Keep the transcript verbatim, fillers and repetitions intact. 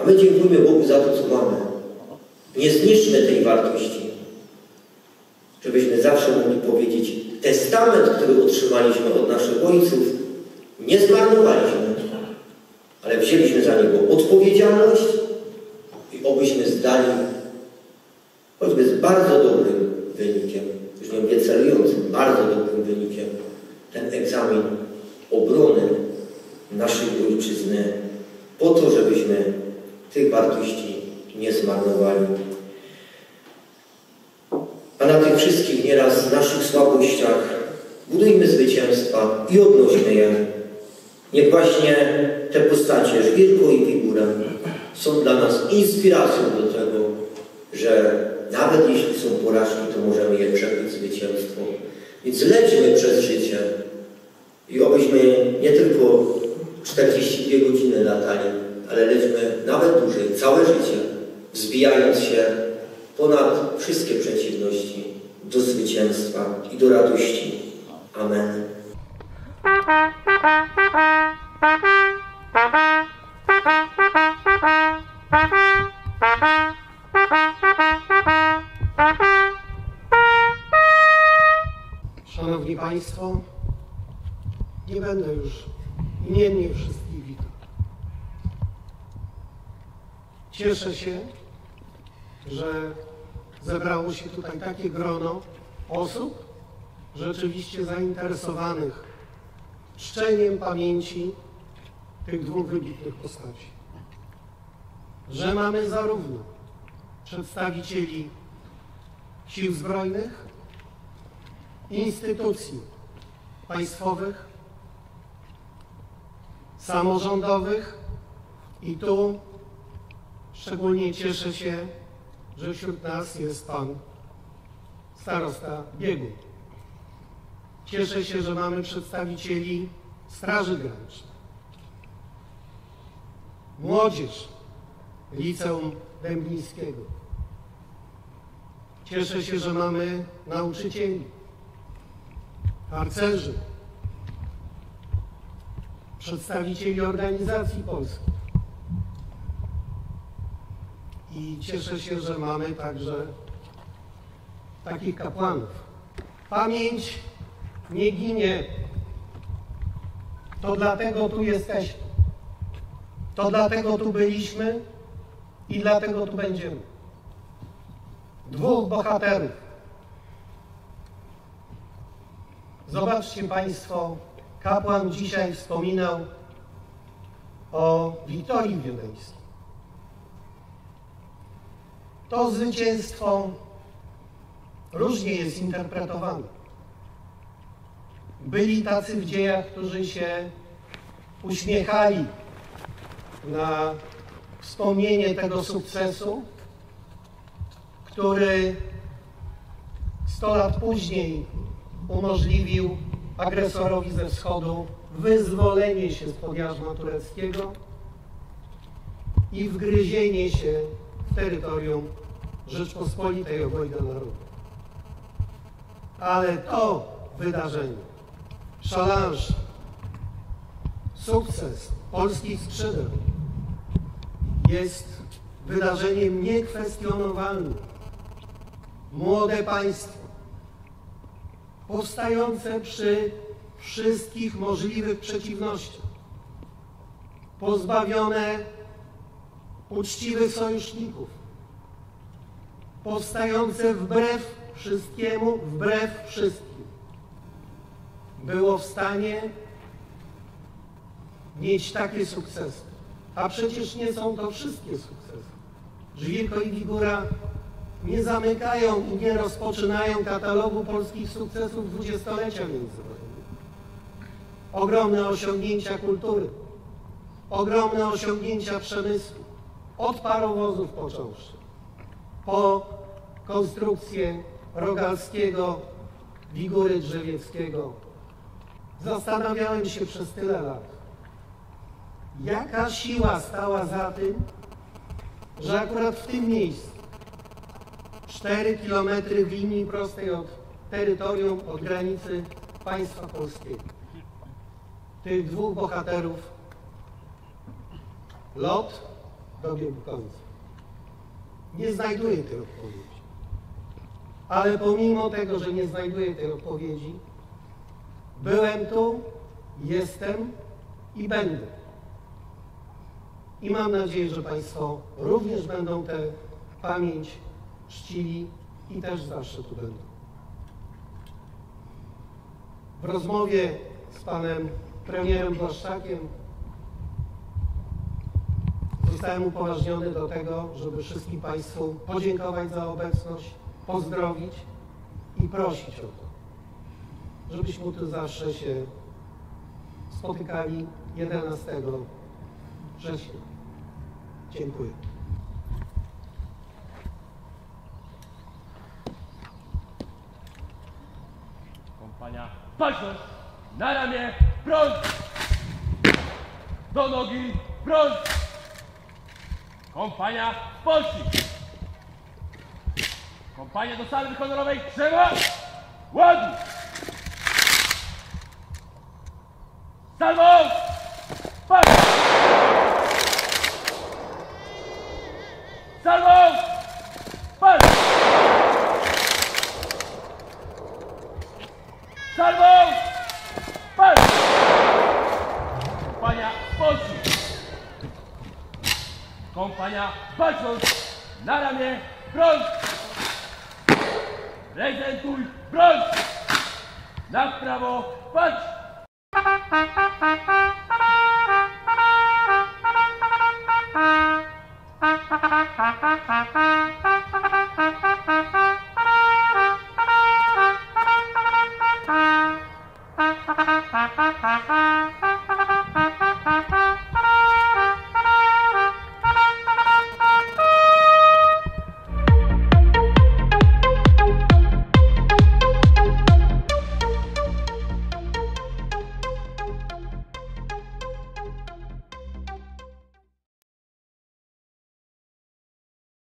A my dziękujemy Bogu za to, co mamy. Nie zniszczmy tej wartości, żebyśmy zawsze mogli powiedzieć, testament, który otrzymaliśmy od naszych ojców, nie zmarnowaliśmy, ale wzięliśmy za niego odpowiedzialność i obyśmy zdali, choćby z bardzo dobrym wynikiem, już nie mówię celującym, bardzo dobrym wynikiem, ten egzamin obrony naszej ojczyzny po to, żebyśmy tych wartości nie zmarnowali. A na tych wszystkich nieraz naszych słabościach budujmy zwycięstwa i odnośmy je. Niech właśnie te postacie, Żwirko i Figura, są dla nas inspiracją do tego, że nawet jeśli są porażki, to możemy je przebić zwycięstwo. Więc lećmy przez życie i obyśmy nie tylko czterdzieści dwie godziny latali, ale lećmy nawet dłużej, całe życie, wzbijając się ponad wszystkie przeciwności do zwycięstwa i do radości. Amen. Szanowni Państwo, nie będę już imiennie wszystkich witał. Cieszę się, że zebrało się tutaj takie grono osób rzeczywiście zainteresowanych czczeniem pamięci tych dwóch wybitnych postaci. Że mamy zarówno przedstawicieli sił zbrojnych, instytucji państwowych, samorządowych i tu szczególnie cieszę się, że wśród nas jest pan starosta Biegun. Cieszę się, że mamy przedstawicieli Straży Granicznej, młodzież Liceum Dęblińskiego. Cieszę się, że mamy nauczycieli, harcerzy, przedstawicieli organizacji polskich. I cieszę się, że mamy także takich kapłanów. Pamięć nie ginie. To dlatego tu jesteśmy. To dlatego tu byliśmy i dlatego tu będziemy. Dwóch bohaterów. Zobaczcie Państwo, kapłan dzisiaj wspominał o Wiktorii Wiedeńskiej. To zwycięstwo różnie jest interpretowane. Byli tacy w dziejach, którzy się uśmiechali na wspomnienie tego sukcesu, który sto lat później umożliwił agresorowi ze wschodu wyzwolenie się spod jarzma tureckiego i wgryzienie się w terytorium Rzeczpospolitej obojga narodu. Ale to wydarzenie, szalanż, sukces polskich skrzydeł jest wydarzeniem niekwestionowalnym. Młode państwo, powstające przy wszystkich możliwych przeciwnościach, pozbawione uczciwych sojuszników, powstające wbrew wszystkiemu, wbrew wszystkim, było w stanie mieć takie sukcesy. A przecież nie są to wszystkie sukcesy. Żwirko i Figura nie zamykają i nie rozpoczynają katalogu polskich sukcesów dwudziestolecia międzywojennego. Ogromne osiągnięcia kultury, ogromne osiągnięcia przemysłu, od parowozów począwszy, po konstrukcję Rogalskiego, Wigury Drzewieckiego. Zastanawiałem się przez tyle lat, jaka siła stała za tym, że akurat w tym miejscu, cztery kilometry w linii prostej od terytorium, od granicy państwa polskiego, tych dwóch bohaterów, Lot dobiegł końca. Nie znajduję tej odpowiedzi. Ale pomimo tego, że nie znajduję tej odpowiedzi, byłem tu, jestem i będę. I mam nadzieję, że Państwo również będą tę pamięć czcili i też zawsze tu będą. W rozmowie z panem premierem Błaszczakiem zostałem upoważniony do tego, żeby wszystkim Państwu podziękować za obecność, pozdrowić i prosić o to, żebyśmy tu zawsze się spotykali jedenastego września. Dziękuję. Kompania, baczność! Na ramię, prąd! Do nogi, prąd! Kompania, pościg! Kompania do salwy honorowej, drzewa! Ładnie! Salwą! Patrz! Salwą! Patrz! Salwą! Patrz! Kompania, pościg! Kompania, baczność! Na ramię, prąd! Prezentuj broń! Na prawo, patrz!